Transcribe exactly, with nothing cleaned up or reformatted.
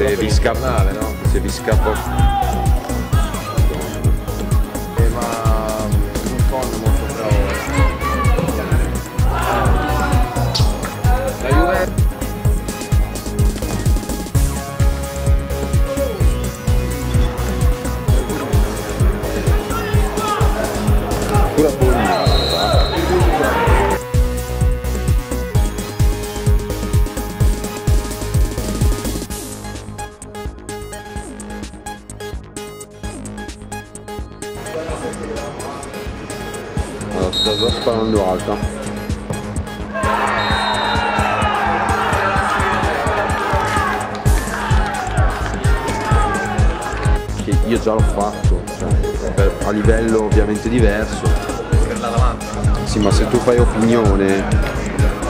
se vi scappa, no? Se vi scappa. Eh, ma Buffon è molto bravo. La Juve. Pure buona. Allora, sto già sparando alta. Che io già l'ho fatto, cioè, per, a livello ovviamente diverso. Per la davanti. Sì, ma se tu fai opinione